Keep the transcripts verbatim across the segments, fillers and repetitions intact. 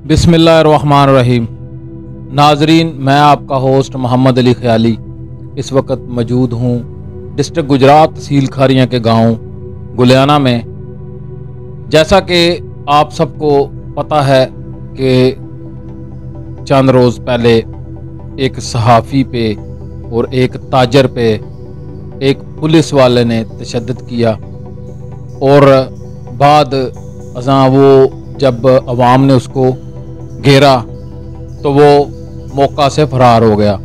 बिस्मिल्लाहिर्रहमानिर्रहीम। नाजरीन, मैं आपका होस्ट मोहम्मद अली ख्याली इस वक्त मौजूद हूँ डिस्ट्रिक्ट गुजरात तहसील खारियाँ के गांव गुलियाना में। जैसा कि आप सबको पता है कि चंद रोज़ पहले एक सहाफ़ी पे और एक ताजर पे एक पुलिस वाले ने तशद्दुद किया और बाद अज़ां वो जब अवाम ने उसको घेरा तो वो मौका से फरार हो गया।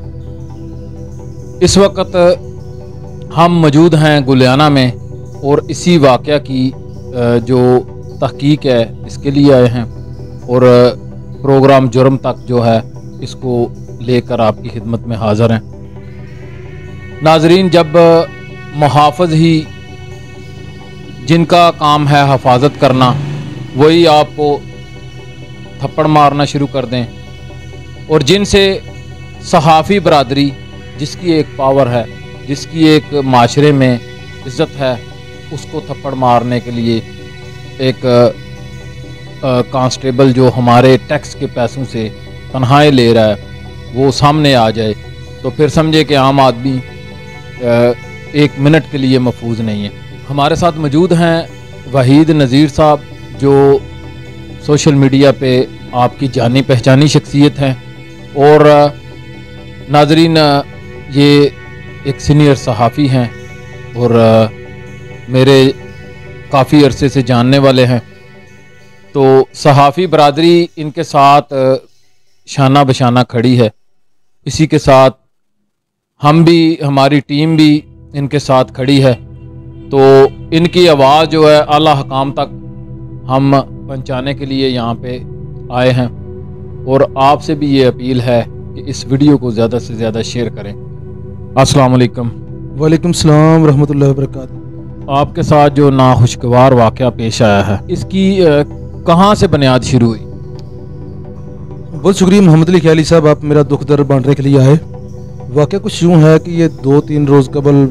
इस वक्त हम मौजूद हैं गुलियाना में और इसी वाक़या की जो तहकीक है इसके लिए आए हैं और प्रोग्राम जुर्म तक जो है इसको लेकर आपकी खिदमत में हाज़िर हैं। नाजरीन, जब मुहाफ़िज़ ही जिनका काम है हफाजत करना वही आपको थप्पड़ मारना शुरू कर दें और जिनसे सहाफ़ी बरादरी जिसकी एक पावर है, जिसकी एक माशरे में इज़्ज़त है, उसको थप्पड़ मारने के लिए एक कांस्टेबल जो हमारे टैक्स के पैसों से तनख्वाहें ले रहा है वो सामने आ जाए तो फिर समझे कि आम आदमी एक मिनट के लिए महफूज नहीं है। हमारे साथ मौजूद हैं वहीद नज़ीर साहब जो सोशल मीडिया पे आपकी जानी पहचानी शख्सियत हैं और नाजरीन ये एक सीनियर सहाफ़ी हैं और मेरे काफ़ी अरसे से जानने वाले हैं। तो सहाफ़ी बरादरी इनके साथ शाना बशाना खड़ी है, इसी के साथ हम भी, हमारी टीम भी इनके साथ खड़ी है। तो इनकी आवाज़ जो है आला हकाम तक हम पहुंचाने के लिए यहाँ पे आए हैं और आपसे भी ये अपील है कि इस वीडियो को ज़्यादा से ज़्यादा शेयर करें। अस्सलाम वालेकुम। वालेकुम सलाम रहमतुल्लाहि व बरकातहू। आपके साथ जो नाखुशगवार वाक़या पेश आया है इसकी कहाँ से बुनियाद शुरू हुई? बहुत शुक्रिया मोहम्मद अली ख्याली साहब, आप मेरा दुख दर्द बांटने के लिए आए। वाक़या कुछ यूँ है कि ये दो तीन रोज़ कबल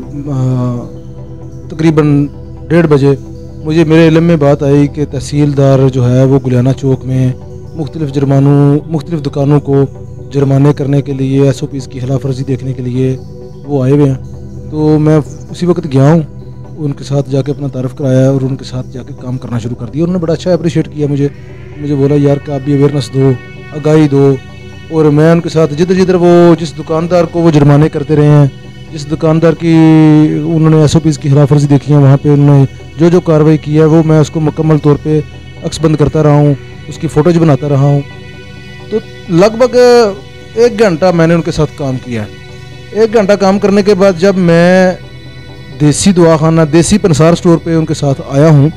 तकरीबन डेढ़ बजे मुझे मेरे इल्म में बात आई कि तहसीलदार जो है वो गुलियाना चौक में मुख्तलिफ़ जुर्मानों मुख्तलिफ़ दुकानों को जुर्माने करने के लिए एस ओ पीज़ की खिलाफ वर्जी देखने के लिए वो आए हुए हैं। तो मैं उसी वक्त गया हूँ, उनके साथ जाके अपना तारफ़ कराया और उनके साथ जाके काम करना शुरू कर दिया। उन्होंने बड़ा अच्छा अप्रिशिएट किया मुझे मुझे बोला यार कि आप भी अवेयरनेस दो, आगाही दो। और मैं उनके साथ जिधर जिधर वो जिस दुकानदार को वो जुर्माने करते रहे हैं, जिस दुकानदार की उन्होंने एस ओ पीज़ की खिलाफ वर्जी देखी है, वहाँ पे उन्होंने जो जो कार्रवाई की है वो मैं उसको मुकम्मल तौर पे अक्सबंद करता रहा हूँ, उसकी फ़ोटोज बनाता रहा हूँ। तो लगभग एक घंटा मैंने उनके साथ काम किया है। एक घंटा काम करने के बाद जब मैं देसी दवाखाना देसी पंसार स्टोर पे उनके साथ आया हूँ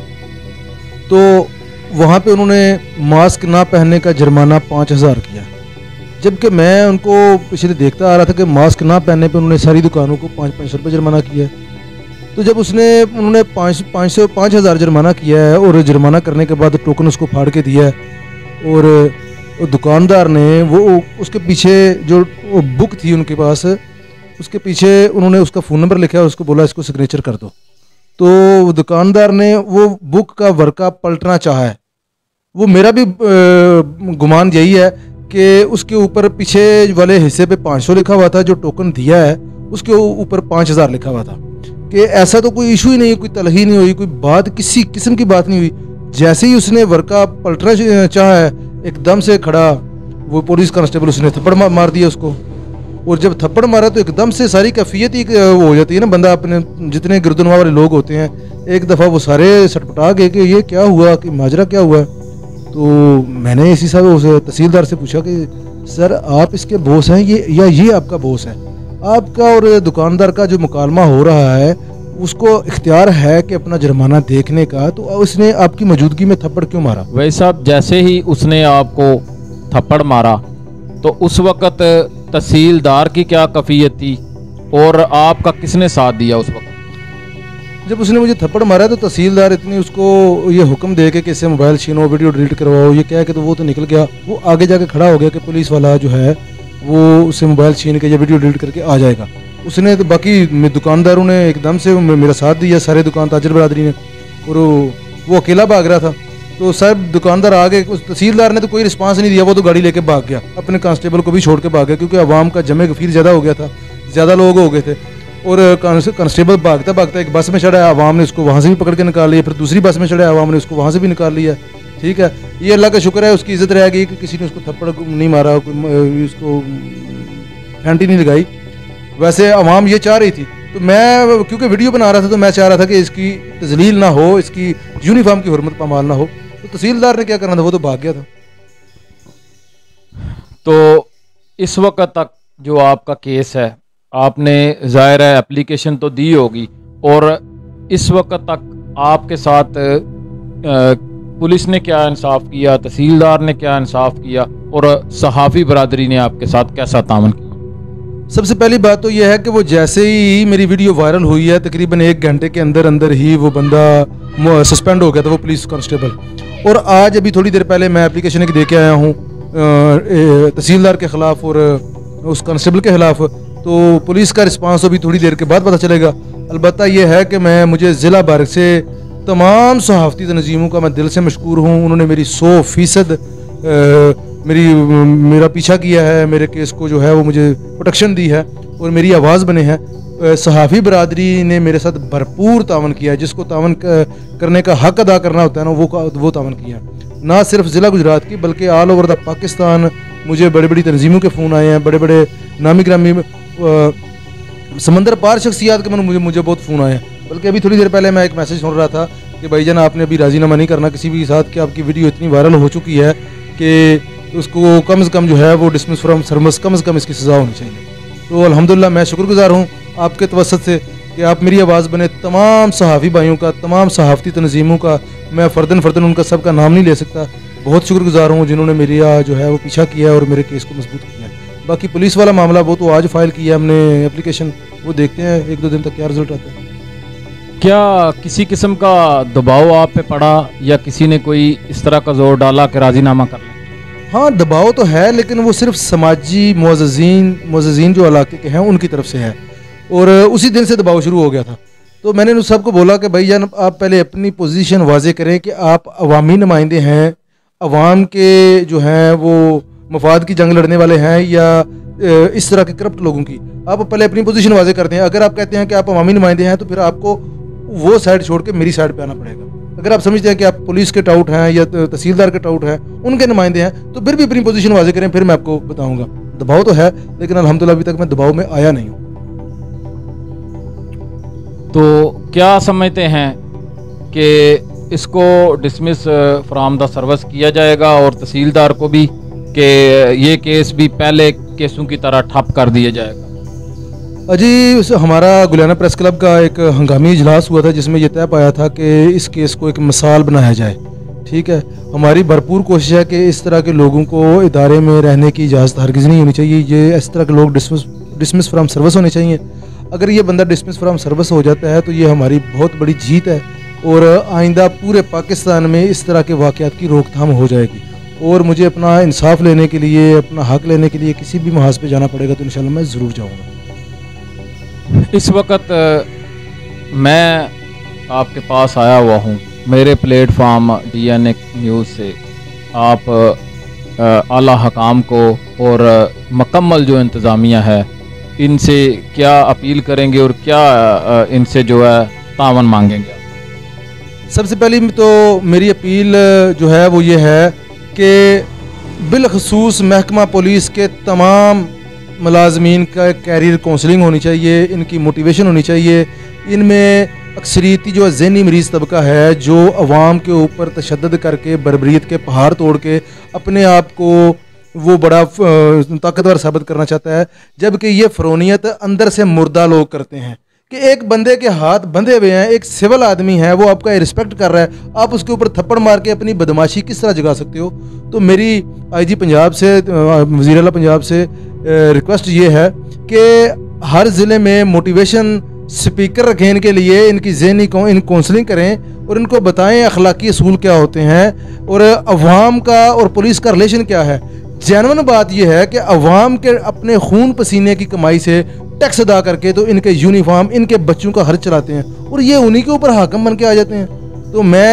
तो वहाँ पे उन्होंने मास्क ना पहनने का जुर्माना पाँच हज़ार किया, जबकि मैं उनको पिछले देखता आ रहा था कि मास्क ना पहनने पे उन्होंने सारी दुकानों को पाँच पाँच सौ रुपये जुर्माना किया है। तो जब उसने उन्होंने पाँच पाँच सौ पाँच हज़ार जुर्माना किया है और जुर्माना करने के बाद टोकन उसको फाड़ के दिया है और दुकानदार ने वो उसके पीछे जो बुक थी उनके पास, उसके पीछे उन्होंने उसका फ़ोन नंबर लिखा है, उसको बोला इसको सिग्नेचर कर दो। तो दुकानदार ने वो बुक का वर्का पलटना चाहा है। वो मेरा भी गुमान यही है कि उसके ऊपर पीछे वाले हिस्से पे पाँच सौ लिखा हुआ था, जो टोकन दिया है उसके ऊपर पाँच हज़ार लिखा हुआ था। कि ऐसा तो कोई इशू ही नहीं, कोई तलही नहीं हुई, कोई बात किसी किस्म की बात नहीं हुई। जैसे ही उसने वर्का पलटना चाहा है एकदम से खड़ा वो पुलिस कांस्टेबल उसने थप्पड़ मार दिया उसको। और जब थप्पड़ मारा तो एकदम से सारी कैफियत ही वो हो जाती है ना, बंदा अपने जितने गिरदुनवा वाले लोग होते हैं एक दफ़ा वो सारे सटपटा गए कि ये क्या हुआ, कि माजरा क्या हुआ। तो मैंने इसी साहब उस तहसीलदार से पूछा कि सर आप इसके बॉस हैं ये या ये आपका बॉस है? आपका और दुकानदार का जो मुकालमा हो रहा है उसको इख्तियार है कि अपना जुर्माना देखने का, तो उसने आपकी मौजूदगी में थप्पड़ क्यों मारा? वही साहब, जैसे ही उसने आपको थप्पड़ मारा तो उस वक्त तहसीलदार की क्या कैफियत थी और आपका किसने साथ दिया उस वक्त? जब उसने मुझे थप्पड़ मारा तो तहसीलदार इतनी उसको ये हुक्म दे के कि इससे मोबाइल छीनो, वीडियो डिलीट करवाओ, ये क्या है कि तो वो तो निकल गया। वो आगे जाके खड़ा हो गया कि पुलिस वाला जो है वो उससे मोबाइल छीन के या वीडियो डिलीट करके आ जाएगा। उसने तो बाकी दुकानदारों ने एकदम से मेरा साथ दिया, सारे दुकान ताजर बरादरी ने, और वो अकेला भाग रहा था। तो साहब दुकानदार आ गए, उस तहसीलदार ने तो कोई रिस्पांस नहीं दिया, वो तो गाड़ी लेके भाग गया, अपने कांस्टेबल को भी छोड़ के भाग गया, क्योंकि आवाम का जमे गफीर ज़्यादा हो गया था, ज़्यादा लोग हो गए थे। और कांस्टेबल भागता भागता एक बस में चढ़ा, आवाम ने उसको वहाँ से भी पकड़ के निकाल लिया, फिर दूसरी बस में चढ़ा, आवाम ने उसको वहाँ से भी निकाल लिया। ठीक है, ये अल्लाह का शुक्र है, उसकी इज्जत रह गई कि किसी ने उसको थप्पड़ नहीं मारा, उसको फैंटी नहीं लगाई। वैसे आवाम ये चाह रही थी, तो मैं क्योंकि वीडियो बना रहा था तो मैं चाह रहा था कि इसकी तजलील ना हो, इसकी यूनिफॉर्म की हुर्मत पामाल ना हो। तो तहसीलदार ने क्या करना था, वो तो भाग गया था। तो इस वक्त तक जो आपका केस है, आपने ज़ाहिर है एप्लीकेशन तो दी होगी, और इस वक्त तक आपके साथ आ, पुलिस ने क्या इंसाफ किया, तहसीलदार ने क्या इंसाफ किया, और सहाफ़ी बरादरी ने आपके साथ कैसा तावन किया? सबसे पहली बात तो यह है कि वो जैसे ही मेरी वीडियो वायरल हुई है, तकरीबन एक घंटे के अंदर अंदर ही वो बंदा सस्पेंड हो गया था, वो पुलिस कांस्टेबल। और आज अभी थोड़ी देर पहले मैं एप्लीकेशन एक दे के आया हूँ तहसीलदार के ख़िलाफ़ और उस कांस्टेबल के ख़िलाफ़। तो पुलिस का रिस्पांस अभी थोड़ी देर के बाद पता चलेगा। अलबत्ता यह है कि मैं मुझे ज़िला बारक से तमाम सहाफ़ती तंजीमों का मैं दिल से मशकूर हूँ। उन्होंने मेरी सौ फ़ीसद मेरी मेरा पीछा किया है, मेरे केस को जो है वो मुझे प्रोटेक्शन दी है और मेरी आवाज़ बने हैं। सहाफ़ी बरादरी ने मेरे साथ भरपूर तावन किया है, जिसको तावन करने का हक अदा करना होता है ना, वो वो तावन किया। ना सिर्फ ज़िला गुजरात की बल्कि ऑल ओवर द पाकिस्तान मुझे बड़े बड़ी तंजीमों के फ़ोन आए हैं, बड़े बड़े नामी ग्रामी समंदर पार शख्सियात के मुझे मुझे बहुत फ़ोन आए हैं। बल्कि अभी थोड़ी देर पहले मैं एक मैसेज सुन रहा था कि भाईजान आपने अभी राजीनामा नहीं करना किसी भी साथ, कि आपकी वीडियो इतनी वायरल हो चुकी है कि उसको कम से कम जो है वो डिसमिस फ्रॉम सर्विस, कम से कम इसकी सज़ा होनी चाहिए। तो अल्हम्दुलिल्लाह मैं शुक्रगुजार हूँ आपके तवसत से कि आप मेरी आवाज़ बने। तमाम सहाफ़ी भाइयों का, तमाम सहाफ़ती तंजीमों का, मैं फ़र्दन फ़र्दन उनका सबका नाम नहीं ले सकता, बहुत शुक्रगुजार हूँ जिन्होंने मेरी जो है वो पीछा किया और मेरे केस को मजबूत किया। बाकी पुलिस वाला मामला वो तो आज फाइल किया हमने एप्लीकेशन, वो देखते हैं एक दो दिन तक क्या रिजल्ट आता है। क्या किसी किस्म का दबाव आप पे पड़ा या किसी ने कोई इस तरह का जोर डाला कि राजीनामा कर लें? हाँ, दबाव तो है, लेकिन वो सिर्फ समाजी मुअज़्ज़िज़ीन मुअज़्ज़िज़ीन जो इलाके के हैं उनकी तरफ से है, और उसी दिन से दबाव शुरू हो गया था। तो मैंने उन सबको बोला कि भाई जान आप पहले अपनी पोजीशन वाजे करें कि आप अवामी नुमाइंदे हैं, अवाम के जो हैं वो मफाद की जंग लड़ने वाले हैं या इस तरह के करप्ट लोगों की। आप पहले अपनी पोजीशन वाजे करते हैं। अगर आप कहते हैं कि आप अवामी नुमाइंदे हैं तो फिर आपको वो साइड छोड़ के मेरी साइड पे आना पड़ेगा। अगर आप समझते हैं कि आप पुलिस के टाउट हैं या तहसीलदार के टाउट हैं, उनके नुमाइंदे हैं, तो फिर भी अपनी पोजीशन वाजे करें, फिर मैं आपको बताऊंगा। दबाव तो है, लेकिन अल्हम्दुलिल्लाह अभी तक मैं दबाव में आया नहीं हूँ। तो क्या समझते हैं कि इसको डिसमिस फ्रॉम द सर्विस किया जाएगा और तहसीलदार को भी, कि ये केस भी पहले केसों की तरह ठप कर दिया जाएगा? अजी, हमारा गुलियाना प्रेस क्लब का एक हंगामी इजलास हुआ था जिसमें यह तय पाया था कि इस केस को एक मिसाल बनाया जाए। ठीक है, हमारी भरपूर कोशिश है कि इस तरह के लोगों को इदारे में रहने की इजाज़त हरगिज़ नहीं होनी चाहिए। ये इस तरह के लोग डिसमिस डिसमिस फ्रॉम सर्विस होने चाहिए। अगर ये बंदा डिसमिस फ्रॉम सर्विस हो जाता है तो ये हमारी बहुत बड़ी जीत है, और आइंदा पूरे पाकिस्तान में इस तरह के वाक़यात की रोकथाम हो जाएगी। और मुझे अपना इंसाफ लेने के लिए, अपना हक लेने के लिए किसी भी महाज पे जाना पड़ेगा तो इंशाल्लाह मैं ज़रूर जाऊँगा। इस वक्त मैं आपके पास आया हुआ हूँ मेरे platform D N A news से। आप आला हकाम को और मुकम्मल जो इंतज़ामिया है इनसे क्या अपील करेंगे और क्या इनसे जो है तावन मांगेंगे? सबसे पहली तो मेरी अपील जो है वो ये है कि बिलखसूस महकमा पुलिस के तमाम मुलाजमीन का कैरियर काउंसलिंग होनी चाहिए, इनकी मोटिवेशन होनी चाहिए। इनमें अक्सरियती जो ज़हनी मरीज़ तबका है जो अवाम के ऊपर तशद्दुद करके बर्बरियत के पहाड़ तोड़ के अपने आप को वो बड़ा ताकतवर साबित करना चाहता है, जबकि ये फ़रोनियत अंदर से मुर्दा लोग करते हैं। कि एक बंदे के हाथ बंधे हुए हैं, एक सिविल आदमी है, वो आपका रिस्पेक्ट कर रहा है, आप उसके ऊपर थप्पड़ मार के अपनी बदमाशी किस तरह जगा सकते हो? तो मेरी आईजी पंजाब से, वज़ीर आला पंजाब से रिक्वेस्ट ये है कि हर ज़िले में मोटिवेशन स्पीकर रखें इनके लिए, इनकी ज़हनी इन काउंसलिंग करें और इनको बताएं अखलाकी असूल क्या होते हैं और अवाम का और पुलिस का रिलेशन क्या है। जेन्युइन बात यह है कि अवाम के अपने खून पसीने की कमाई से टैक्स अदा करके तो इनके यूनिफॉर्म, इनके बच्चों का खर्च चलाते हैं और ये उन्हीं के ऊपर हाकम बन के आ जाते हैं। तो मैं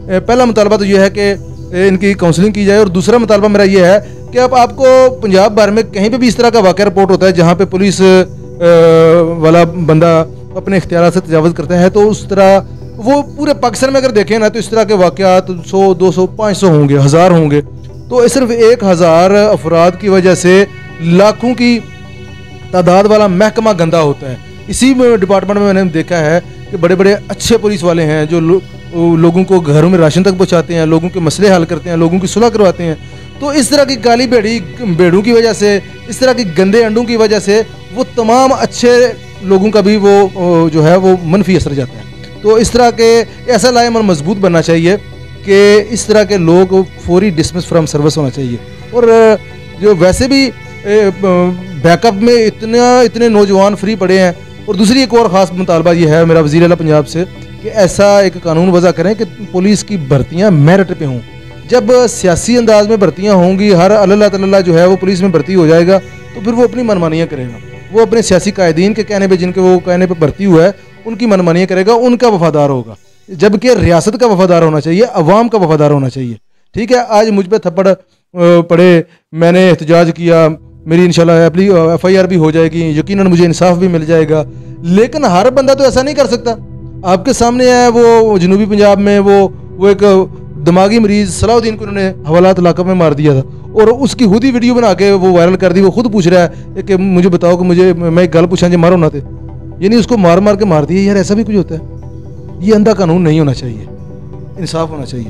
पहला मुतालबा तो यह है कि इनकी काउंसलिंग की जाए, और दूसरा मुतालबा मेरा ये है कि अब आपको पंजाब भर में कहीं पे भी इस तरह का वाक़या रिपोर्ट होता है जहाँ पे पुलिस वाला बंदा अपने इख्तियार से तजावज़ करते हैं, तो उस तरह वो पूरे पाकिस्तान में अगर देखें ना तो इस तरह के वाक़यात सौ दो सौ पाँच सौ होंगे, हज़ार होंगे। तो सिर्फ एक हज़ार अफराद की वजह से लाखों की तादाद वाला महकमा गंदा होता है। इसी डिपार्टमेंट में मैंने देखा है कि बड़े बड़े अच्छे पुलिस वाले हैं जो लो, लोगों को घरों में राशन तक पहुंचाते हैं, लोगों के मसले हल करते हैं, लोगों की सुलह करवाते हैं। तो इस तरह की काली भेड़ी भेड़ों की वजह से, इस तरह की गंदे अंडों की वजह से वो तमाम अच्छे लोगों का भी वो जो है वो मनफी असर जाता है। तो इस तरह के ऐसा लायमन मजबूत बनना चाहिए कि इस तरह के लोग फौरी डिसमिस फ्रॉम सर्विस होना चाहिए। और जो वैसे भी बैकअप में इतना इतने नौजवान फ्री पड़े हैं। और दूसरी एक और ख़ास मुतालबा ये है मेरा वज़ीर आला पंजाब से कि ऐसा एक कानून वज़ा करें कि पुलिस की भर्तियाँ मेरिट पे हों। जब सियासी अंदाज में भर्तियाँ होंगी, हर अल्लाह तल्ला जो है वो पुलिस में भर्ती हो जाएगा, तो फिर वो अपनी मनमानियाँ करेगा। वो अपने सियासी कायदीन के कहने पे, जिनके वो कहने पे भर्ती हुआ है, उनकी मनमानियाँ करेगा, उनका वफादार होगा। जबकि रियासत का वफादार होना चाहिए, अवाम का वफादार होना चाहिए। ठीक है, आज मुझ पर थप्पड़ पड़े, मैंने एहतजाज किया, मेरी इंशाल्लाह एफ आई आर भी हो जाएगी, यकीनन मुझे इंसाफ भी मिल जाएगा। लेकिन हर बंदा तो ऐसा नहीं कर सकता। आपके सामने है वो जनूबी पंजाब में वो वो एक दिमागी मरीज सलाउद्दीन को उन्होंने हवालात लाकअप में मार दिया था, और उसकी खुद ही वीडियो बना के वो वायरल कर दी। वो खुद पूछ रहा है कि मुझे बताओ कि मुझे मैं गल पूछा जो मारो ना थे, यानी उसको मार मार के मार दिया। यार ऐसा भी कुछ होता है? ये अंधा कानून नहीं होना चाहिए, इंसाफ होना चाहिए।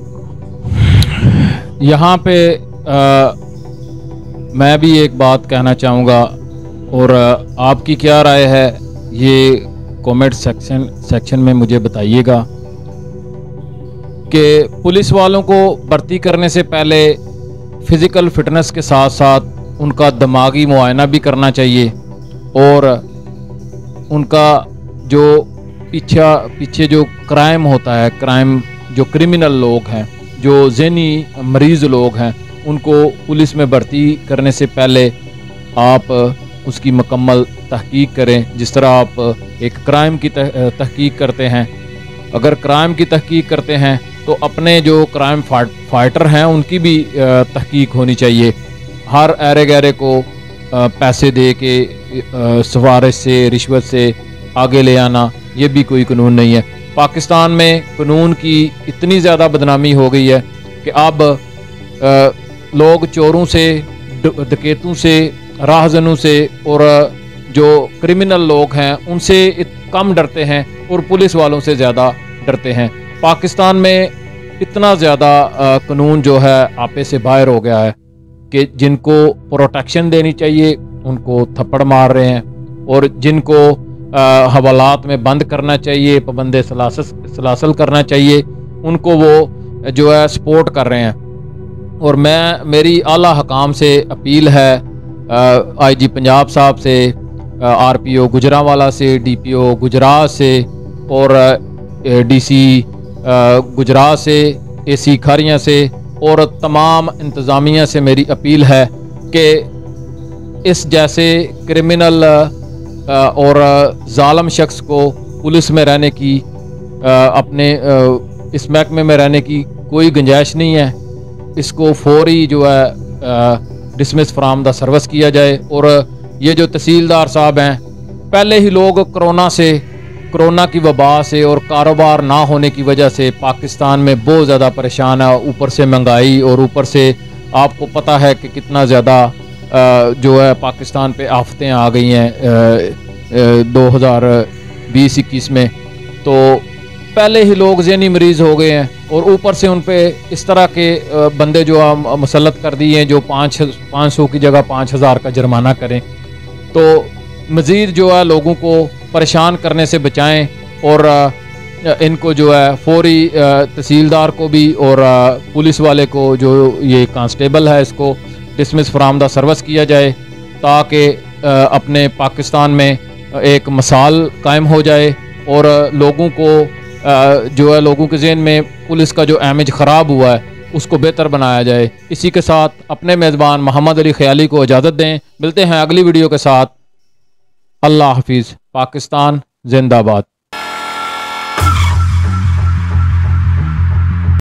यहाँ पे आ, मैं भी एक बात कहना चाहूँगा, और आपकी क्या राय है ये कमेंट सेक्शन सेक्शन में मुझे बताइएगा कि पुलिस वालों को भर्ती करने से पहले फ़िज़िकल फिटनेस के साथ साथ उनका दिमागी मुआयना भी करना चाहिए, और उनका जो पीछा पीछे जो क्राइम होता है, क्राइम जो क्रिमिनल लोग हैं, जो ज़हनी मरीज़ लोग हैं, उनको पुलिस में भर्ती करने से पहले आप उसकी मुकम्मल तहकीक करें। जिस तरह आप एक क्राइम की तहकीक करते हैं, अगर क्राइम की तहकीक करते हैं तो अपने जो क्राइम फाइटर हैं उनकी भी तहकीक होनी चाहिए। हर ऐरे गैरे को पैसे दे के सिफारिश से, रिश्वत से आगे ले आना, ये भी कोई कानून नहीं है। पाकिस्तान में कानून की इतनी ज़्यादा बदनामी हो गई है कि अब लोग चोरों से, डकैतों से, राहजनों से और जो क्रिमिनल लोग हैं उनसे कम डरते हैं, और पुलिस वालों से ज़्यादा डरते हैं। पाकिस्तान में इतना ज़्यादा कानून जो है आपे से बाहर हो गया है कि जिनको प्रोटेक्शन देनी चाहिए उनको थप्पड़ मार रहे हैं, और जिनको हवालात में बंद करना चाहिए, पाबंद सलासल करना चाहिए, उनको वो जो है सपोर्ट कर रहे हैं। और मैं मेरी आला हकाम से अपील है, आई जी पंजाब साहब से, आर पी ओ गुजरांवाला से, डी पी ओ गुजरात से, और डी सी गुजरात से, ए सी खारियाँ से, और तमाम इंतज़ामिया से मेरी अपील है कि इस जैसे क्रिमिनल और जालिम शख्स को पुलिस में रहने की, अपने इस महकमे में रहने की कोई गुंजाइश नहीं है। इसको फौरी जो है डिसमिस फ्राम द सर्विस किया जाए। और ये जो तहसीलदार साहब हैं, पहले ही लोग कोरोना से, कोरोना की वबा से और कारोबार ना होने की वजह से पाकिस्तान में बहुत ज़्यादा परेशान है। ऊपर से महंगाई, और ऊपर से आपको पता है कि कितना ज़्यादा जो है पाकिस्तान पे आफतें आ गई हैं दो हज़ार बीस इक्कीस में। तो पहले ही लोग ज़हनी मरीज़ हो गए हैं, और ऊपर से उन पे इस तरह के बंदे जो मुसल्लत कर दिए हैं जो पाँच पाँच सौ की जगह पाँच हज़ार का जुर्माना करें। तो मज़ीद जो है लोगों को परेशान करने से बचाएं, और इनको जो है फौरी तहसीलदार को भी और पुलिस वाले को, जो ये कांस्टेबल है, इसको डिसमिस फ्राम द सर्विस किया जाए, ताकि अपने पाकिस्तान में एक मिसाल कायम हो जाए, और लोगों को जो है लोगों के ज़हन में पुलिस का जो इमेज ख़राब हुआ है उसको बेहतर बनाया जाए। इसी के साथ अपने मेज़बान मोहम्मद अली ख्याली को इजाज़त दें। मिलते हैं अगली वीडियो के साथ। अल्लाह हाफिज़। पाकिस्तान जिंदाबाद।